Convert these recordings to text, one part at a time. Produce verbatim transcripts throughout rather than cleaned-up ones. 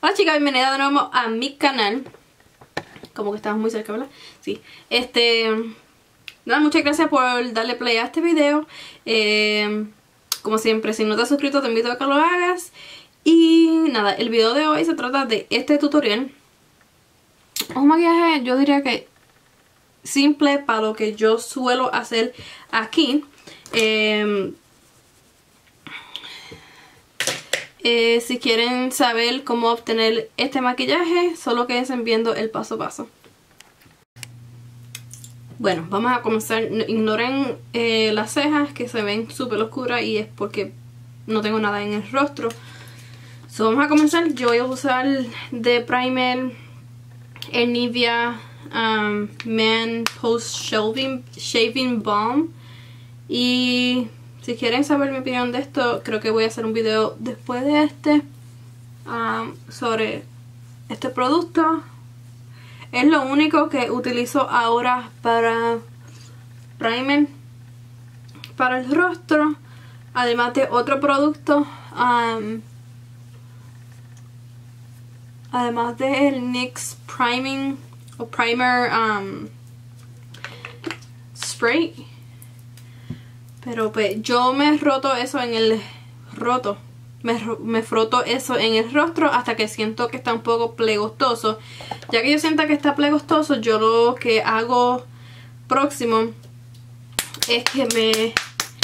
Hola chicas, bienvenida de nuevo a mi canal. Como que estamos muy cerca, ¿verdad? Sí. Este... Nada, muchas gracias por darle play a este video. eh, Como siempre, si no te has suscrito te invito a que lo hagas. Y nada, el video de hoy se trata de este tutorial. Un maquillaje, yo diría que simple para lo que yo suelo hacer aquí. Eh... Eh, si quieren saber cómo obtener este maquillaje, solo quédense viendo el paso a paso. Bueno, vamos a comenzar. Ignoren eh, las cejas que se ven súper oscuras y es porque no tengo nada en el rostro. So, vamos a comenzar. Yo voy a usar de primer el Nivea um, Man Post Shaving, Shaving Balm. Y si quieren saber mi opinión de esto, creo que voy a hacer un video después de este um, sobre este producto. Es lo único que utilizo ahora para primer para el rostro, además de otro producto, um, además del N Y X Priming o Primer um, Spray. Pero pues yo me roto eso en el roto. Me, me froto eso en el rostro hasta que siento que está un poco plegostoso. Ya que yo sienta que está plegostoso, yo lo que hago próximo es que me...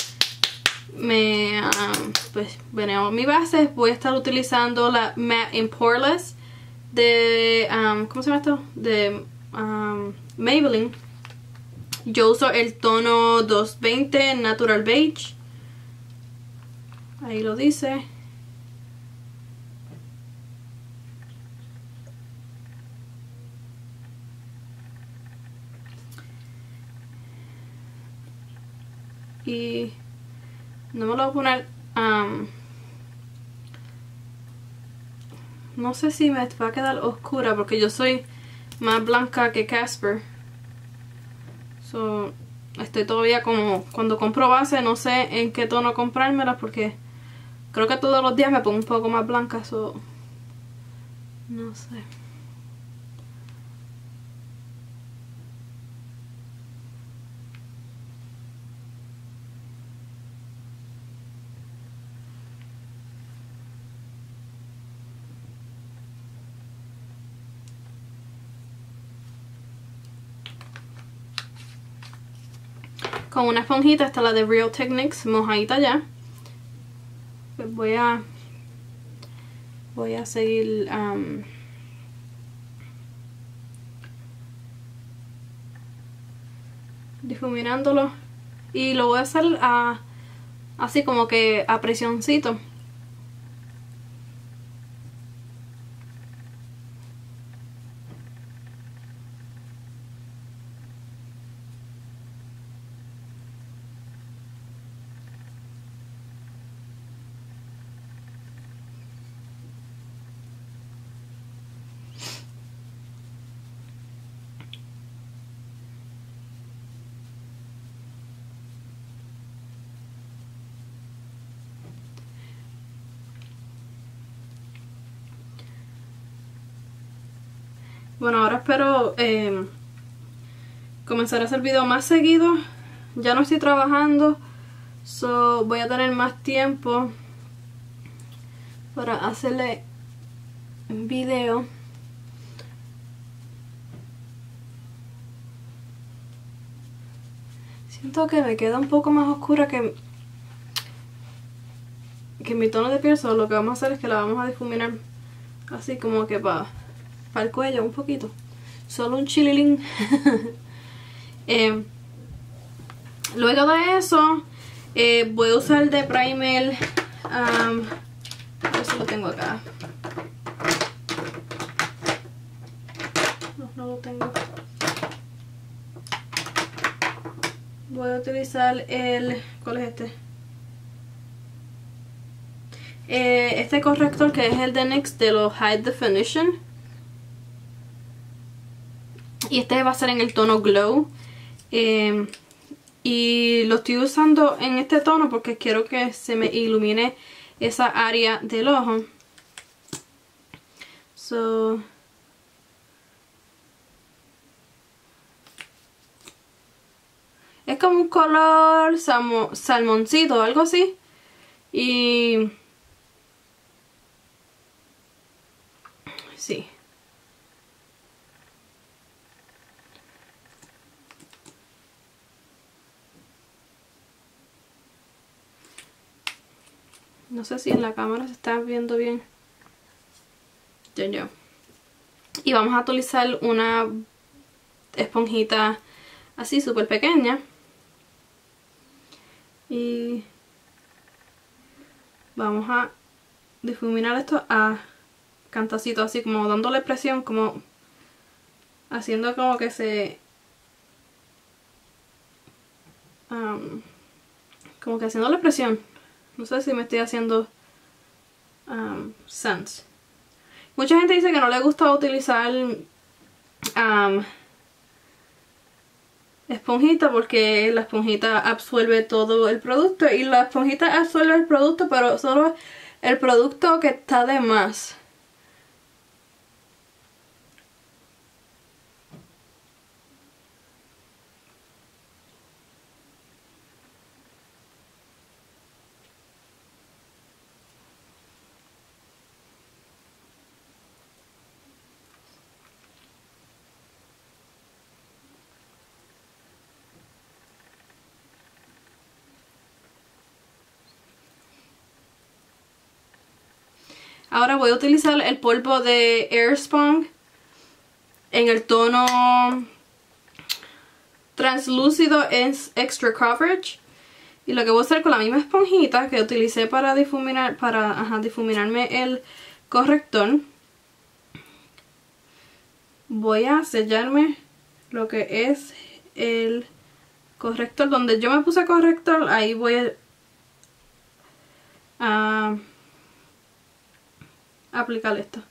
me um, pues veneo mi base. Voy a estar utilizando la Matte and Poreless de... Um, ¿cómo se llama esto? De um, Maybelline. Yo uso el tono doscientos veinte Natural Beige. Ahí lo dice. Y no me lo voy a poner... Um, no sé si me va a quedar oscura porque yo soy más blanca que Casper. So, estoy todavía como cuando compro base, no sé en qué tono comprármela porque creo que todos los días me pongo un poco más blanca, so, no sé. Con una esponjita, esta la de Real Techniques, mojadita ya. Pues voy a voy a seguir um, difuminándolo y lo voy a hacer a, así como que a presioncito. Bueno, ahora espero eh, comenzar a hacer videos más seguido. Ya no estoy trabajando, so voy a tener más tiempo para hacerle un video. Siento que me queda un poco más oscura que, que mi tono de piel, so lo que vamos a hacer es que la vamos a difuminar así como que para... para el cuello un poquito, solo un chililín. eh, luego de eso eh, voy a usar de primer um, a ver si lo tengo acá. No, no lo tengo. Voy a utilizar el... ¿cuál es este? Eh, este corrector que es el de N Y X de los High Definition. Y este va a ser en el tono Glow. Eh, y lo estoy usando en este tono porque quiero que se me ilumine esa área del ojo. So, es como un color salmo, salmoncito, algo así. Y sí. No sé si en la cámara se está viendo bien. Ya, ya. Y vamos a utilizar una esponjita así súper pequeña. Y vamos a difuminar esto a cantacito, así como dándole presión, como haciendo como que se... Um, como que haciéndole presión. No sé si me estoy haciendo um, sense. Mucha gente dice que no le gusta utilizar um, esponjita porque la esponjita absorbe todo el producto. Y la esponjita absorbe el producto, pero solo el producto que está de más. Ahora voy a utilizar el polvo de Airspun en el tono translúcido es Extra Coverage. Y lo que voy a hacer con la misma esponjita que utilicé para difuminar, para ajá, difuminarme el corrector, voy a sellarme lo que es el corrector. Donde yo me puse corrector, ahí voy a, a aplicar esto.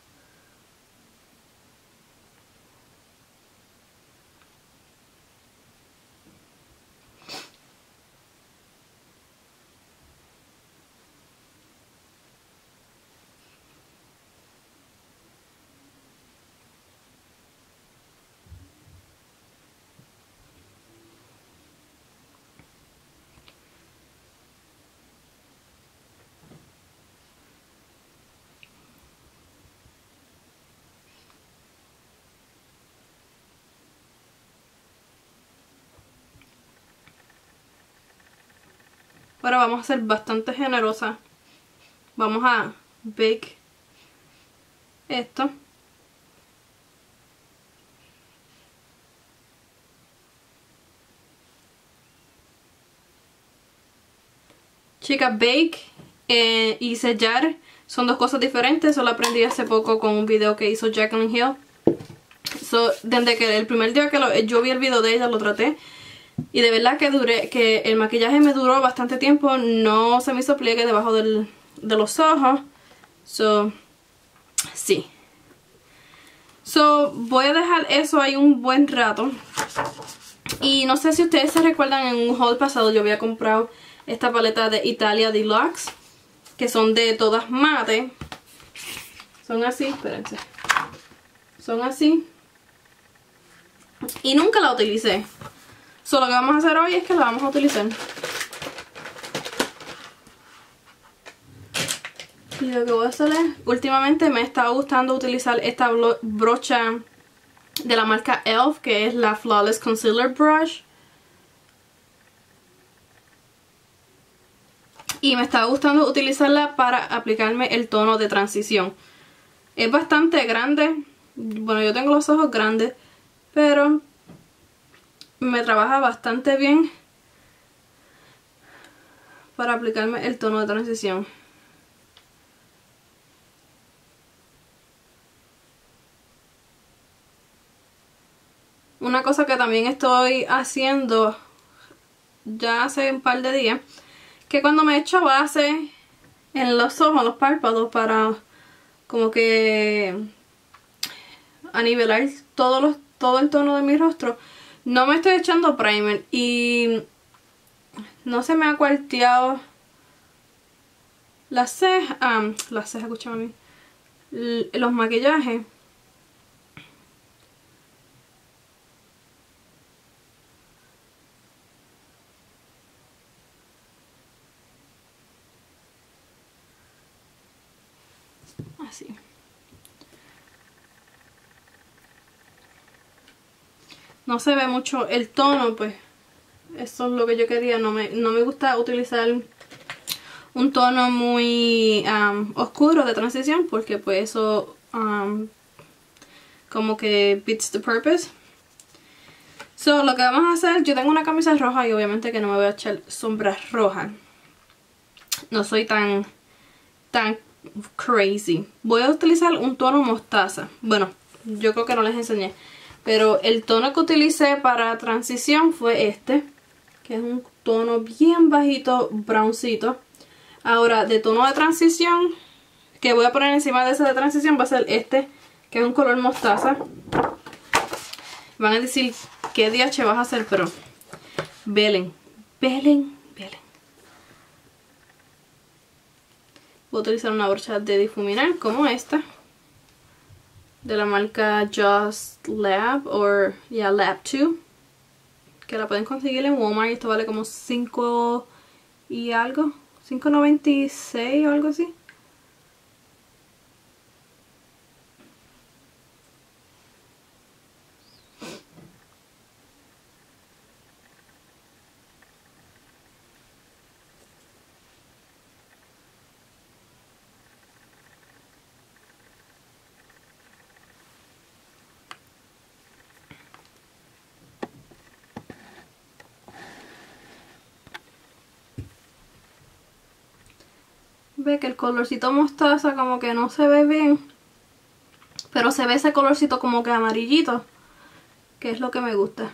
Ahora vamos a ser bastante generosa. Vamos a bake esto. Chicas, bake eh, y sellar son dos cosas diferentes. Eso lo aprendí hace poco con un video que hizo Jaclyn Hill. So, desde que el primer día que lo, yo vi el video de ella, lo traté. Y de verdad que duré, que el maquillaje me duró bastante tiempo. No se me hizo pliegue debajo del, de los ojos. So, sí. So, voy a dejar eso ahí un buen rato. Y no sé si ustedes se recuerdan, en un haul pasado yo había comprado esta paleta de Italia Deluxe, que son de todas mate. Son así, espérense. Son así. Y nunca la utilicé. So, lo que vamos a hacer hoy es que la vamos a utilizar. Y lo que voy a hacer es, últimamente me está gustando utilizar esta brocha de la marca e l f, que es la Flawless Concealer Brush. Y me está gustando utilizarla para aplicarme el tono de transición. Es bastante grande. Bueno, yo tengo los ojos grandes, pero me trabaja bastante bien para aplicarme el tono de transición. Una cosa que también estoy haciendo ya hace un par de días, que cuando me echo base en los ojos, los párpados, para como que a nivelar todo, los, todo el tono de mi rostro, no me estoy echando primer y no se me ha cuarteado las cejas, ah, las cejas, escúchame a mí, los maquillajes. Así. No se ve mucho el tono, pues eso es lo que yo quería. No me, no me gusta utilizar un tono muy um, oscuro de transición, porque pues eso um, como que beats the purpose. So, lo que vamos a hacer, yo tengo una camisa roja y obviamente que no me voy a echar sombras rojas. No soy tan, tan crazy. Voy a utilizar un tono mostaza. Bueno, yo creo que no les enseñé. Pero el tono que utilicé para transición fue este. Que es un tono bien bajito, browncito. Ahora, de tono de transición, que voy a poner encima de ese de transición, va a ser este. Que es un color mostaza. Van a decir, ¿qué D H vas a hacer? Pero, velen, velen, velen. Voy a utilizar una brocha de difuminar como esta. De la marca Just Lab, o yeah, Lab dos. Que la pueden conseguir en Walmart y esto vale como cinco y algo. cinco noventa y seis o algo así. Ve que el colorcito mostaza como que no se ve bien, pero se ve ese colorcito como que amarillito, que es lo que me gusta.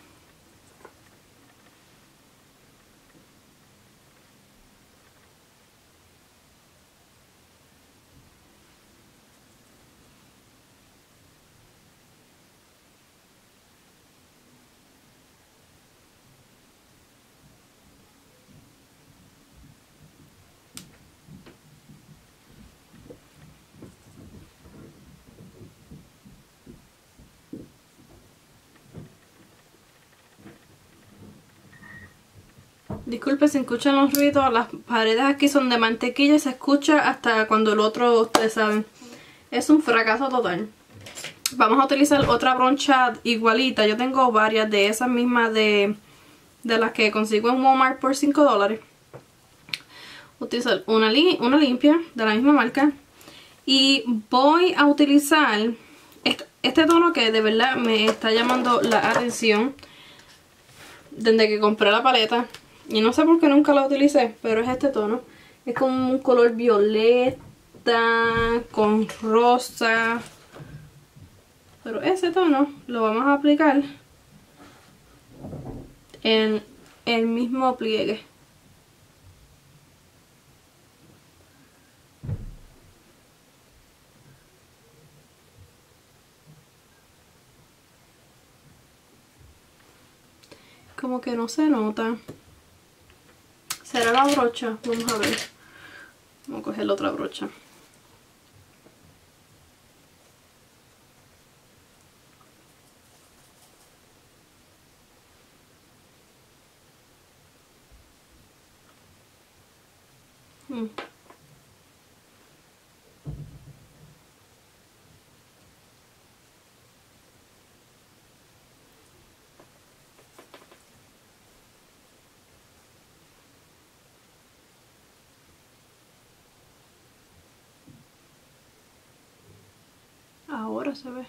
Disculpe si escuchan los ruidos, las paredes aquí son de mantequilla y se escucha hasta cuando el otro, ustedes saben, es un fracaso total. Vamos a utilizar otra brocha igualita, yo tengo varias de esas mismas de, de las que consigo en Walmart por cinco dólares. Voy a utilizar una, li una limpia de la misma marca y voy a utilizar este, este tono que de verdad me está llamando la atención desde que compré la paleta. Y no sé por qué nunca la utilicé, pero es este tono. Es como un color violeta con rosa. Pero ese tono lo vamos a aplicar en el mismo pliegue. Como que no se nota. ¿Será la brocha? Vamos a ver. Vamos a coger la otra brocha. Hmm. Ahora se ve.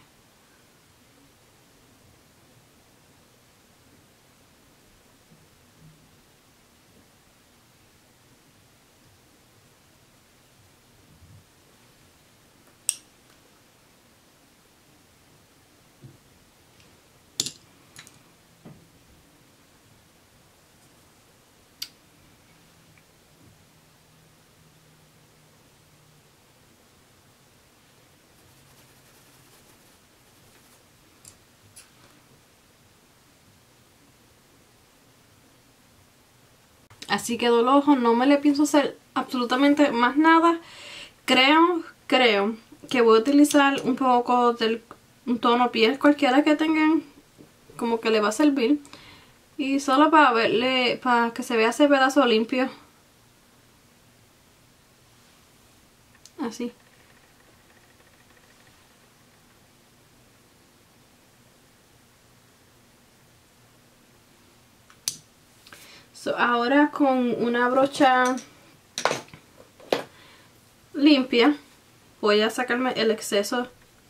Así quedó el ojo, no me le pienso hacer absolutamente más nada. Creo, creo que voy a utilizar un poco del un tono piel cualquiera que tengan, como que le va a servir. Y solo para verle, para que se vea ese pedazo limpio. Así. So, ahora con una brocha limpia voy a sacarme el exceso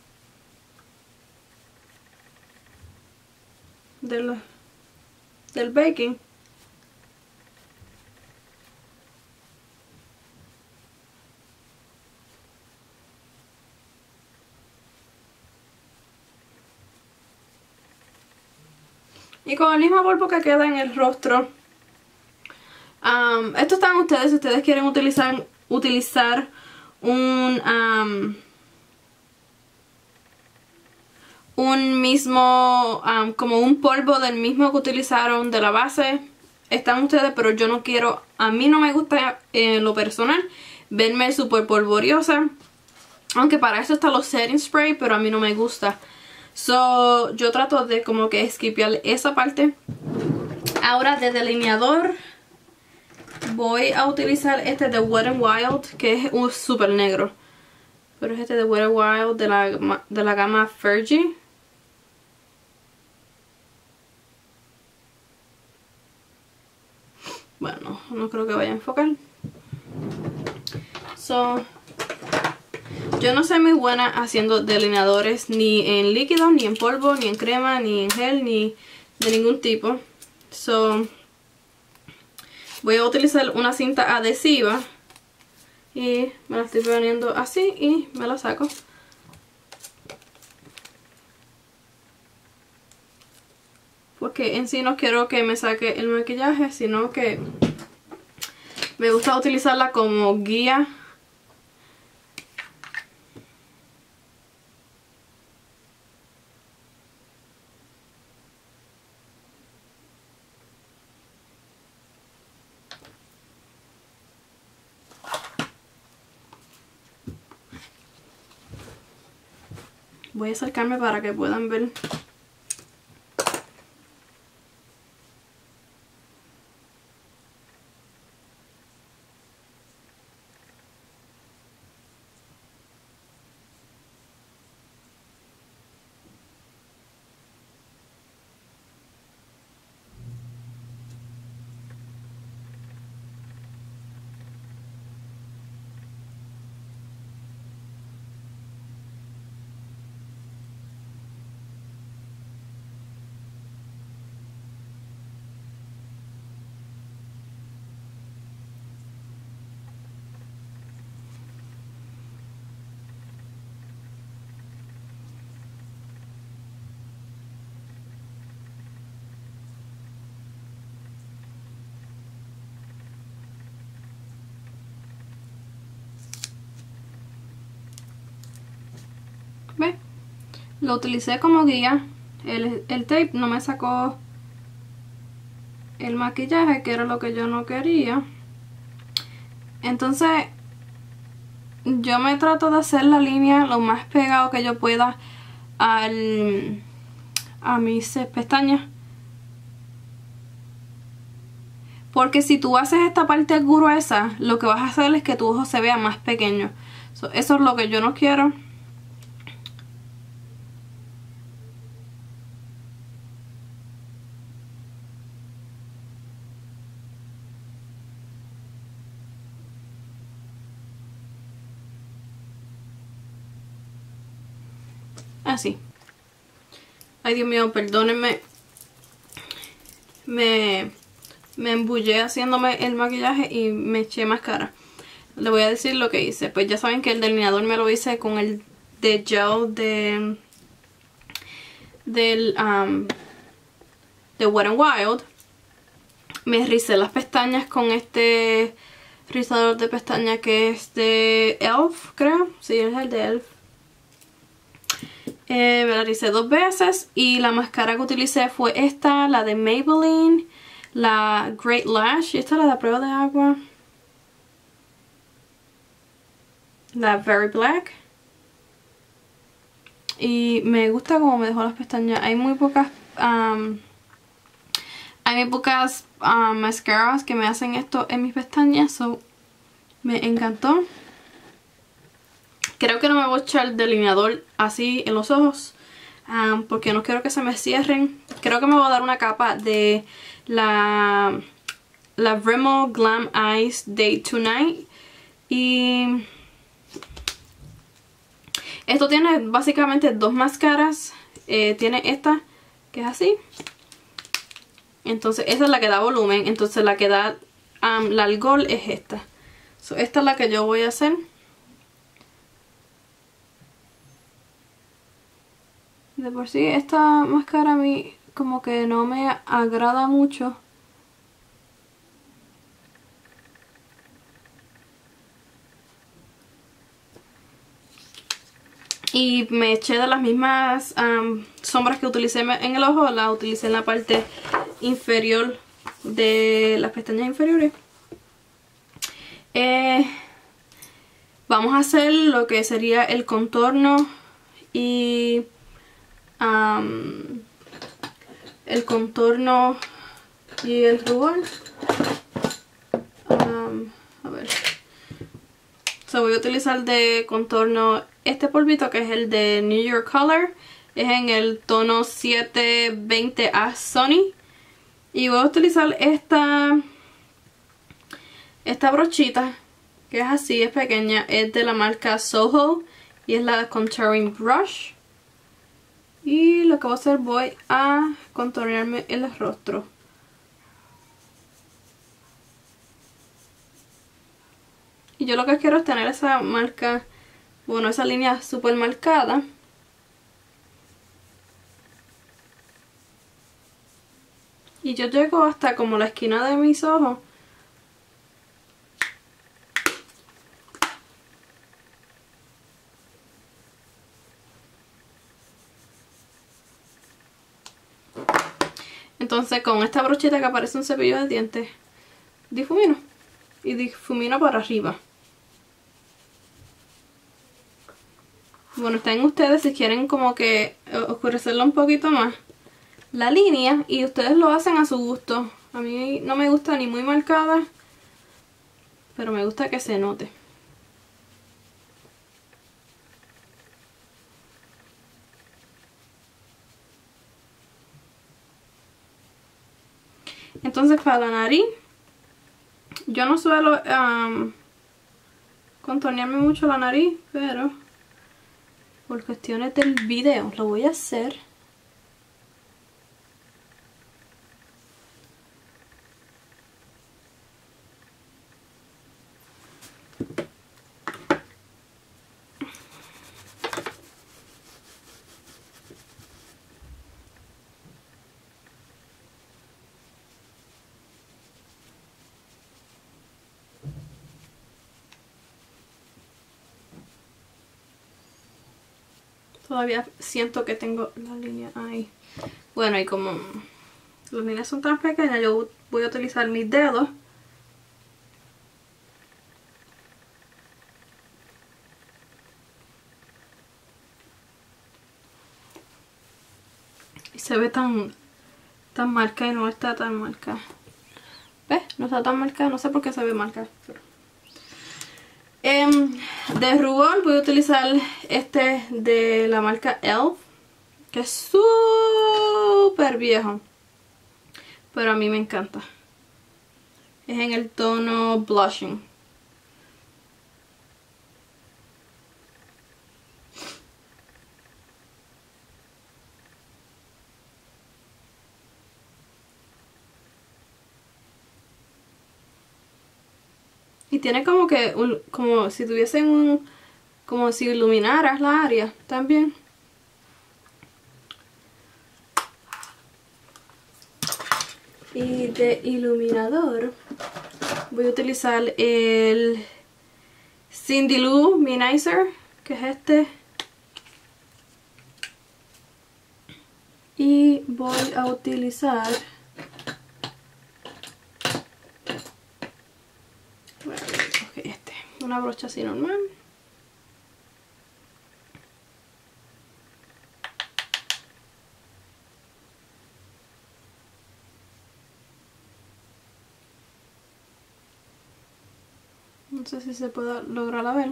del, del baking. Y con el mismo polvo que queda en el rostro. Um, esto están ustedes, si ustedes quieren utilizar, utilizar un, um, un mismo, um, como un polvo del mismo que utilizaron de la base. Están ustedes, pero yo no quiero, a mí no me gusta en eh, lo personal verme súper polvoriosa. Aunque para eso está los setting spray, pero a mí no me gusta. So, yo trato de como que esquipear esa parte. Ahora de delineador voy a utilizar este de Wet n Wild, que es un super negro. Pero es este de Wet n Wild de la, de la gama Fergie. Bueno, no creo que vaya a enfocar. So, yo no soy muy buena haciendo delineadores ni en líquido, ni en polvo, ni en crema, ni en gel, ni de ningún tipo. So, voy a utilizar una cinta adhesiva y me la estoy poniendo así y me la saco. Porque en sí no quiero que me saque el maquillaje, sino que me gusta utilizarla como guía. Voy a acercarme para que puedan ver. ¿Ves? Lo utilicé como guía. El, el tape no me sacó el maquillaje, que era lo que yo no quería. Entonces yo me trato de hacer la línea lo más pegado que yo pueda al, a mis pestañas. Porque si tú haces esta parte gruesa, lo que vas a hacer es que tu ojo se vea más pequeño. So, eso es lo que yo no quiero. Así. Ay, Dios mío, perdónenme. Me, me embullé haciéndome el maquillaje y me eché máscara. Le voy a decir lo que hice. Pues ya saben que el delineador me lo hice con el de gel de del um, de Wet n Wild. Me rizé las pestañas con este rizador de pestañas que es de e l f, creo. Sí, es el de e l f. Eh, me la ricé dos veces y la máscara que utilicé fue esta, la de Maybelline, la Great Lash, y esta es la de prueba de agua, la Very Black. Y me gusta como me dejó las pestañas. Hay muy pocas um, hay muy pocas um, mascaras que me hacen esto en mis pestañas, so me encantó. Creo que no me voy a echar delineador así en los ojos, um, porque no quiero que se me cierren. Creo que me voy a dar una capa de la la Rimmel Glam Eyes Day to Night. Y esto tiene básicamente dos máscaras. Eh, tiene esta que es así. Entonces esa es la que da volumen. Entonces la que da um, la alcohol es esta. So, esta es la que yo voy a hacer. De por sí esta máscara a mí como que no me agrada mucho. Y me eché de las mismas um, sombras que utilicé en el ojo, las utilicé en la parte inferior de las pestañas inferiores. Eh, vamos a hacer lo que sería el contorno y um, el contorno y el rubor. Um, a ver. So, voy a utilizar de contorno este polvito que es el de New York Color. Es en el tono siete veinte A Sunny. Y voy a utilizar esta, esta brochita que es así, es pequeña. Es de la marca Soho y es la Contouring Brush. Y lo que voy a hacer, voy a contornearme el rostro. Y yo lo que quiero es tener esa marca, bueno, esa línea súper marcada. Y yo llego hasta como la esquina de mis ojos. Entonces con esta brochita que aparece un cepillo de dientes, difumino. Y difumino para arriba. Bueno, están ustedes si quieren como que oscurecerlo un poquito más la línea, y ustedes lo hacen a su gusto. A mí no me gusta ni muy marcada, pero me gusta que se note. Entonces para la nariz, yo no suelo um, contornearme mucho la nariz, pero por cuestiones del video lo voy a hacer. Todavía siento que tengo la línea ahí. Bueno, y como las líneas son tan pequeñas, yo voy a utilizar mis dedos. Y se ve tan, tan marcada y no está tan marcada. ¿Ves? No está tan marcada, no sé por qué se ve marcada. Eh, de rubor voy a utilizar este de la marca e l f, que es súper viejo, pero a mí me encanta. Es en el tono Blushing. Y tiene como que, un, como si tuviesen un, como si iluminaras la área también. Y de iluminador voy a utilizar el Cindy Lou Minizer, que es este. Y voy a utilizar este, una brocha así normal. No sé si se puede lograr a ver.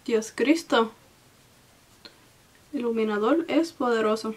Dios Cristo. Iluminador es poderoso.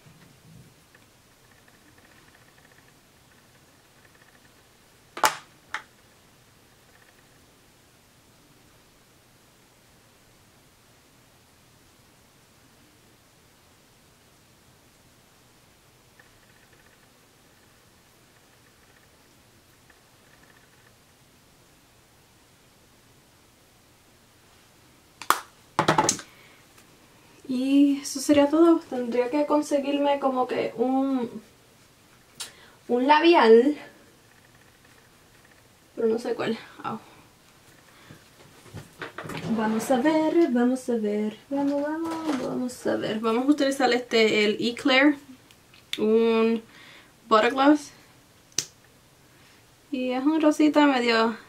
Y eso sería todo. Tendría que conseguirme como que un un labial, pero no sé cuál. Oh. Vamos a ver, vamos a ver, vamos, vamos, vamos a ver. Vamos a utilizar este, el Eclair, un Butter Gloss. Y es un rosita medio...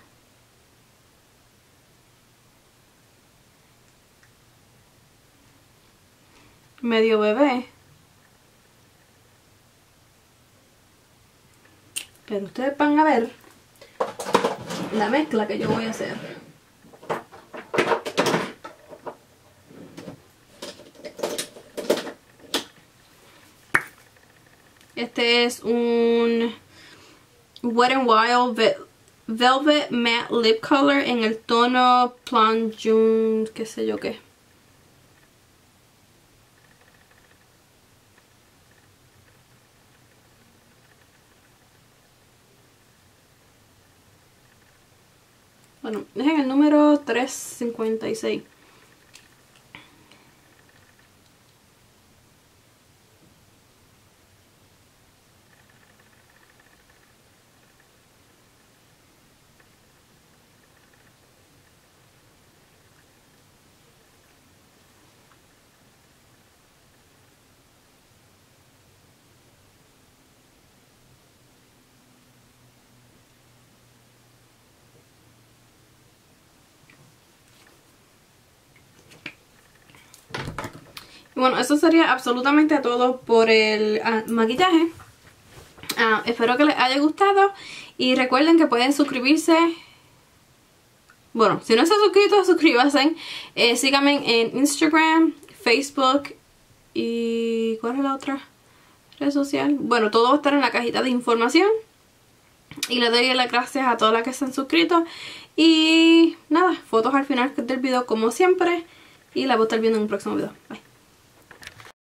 medio bebé. Pero ustedes van a ver la mezcla que yo voy a hacer. Este es un Wet n Wild Ve Velvet Matte Lip Color en el tono Plan June, qué sé yo qué. Bueno, es en el número trescientos cincuenta y seis. Bueno, eso sería absolutamente todo por el uh, maquillaje. Uh, espero que les haya gustado. Y recuerden que pueden suscribirse. Bueno, si no se han suscrito, suscríbanse. Eh, síganme en Instagram, Facebook y... ¿cuál es la otra red social? Bueno, todo va a estar en la cajita de información. Y le doy las gracias a todas las que se han suscrito. Y nada, fotos al final del video como siempre. Y la voy a estar viendo en un próximo video. Bye.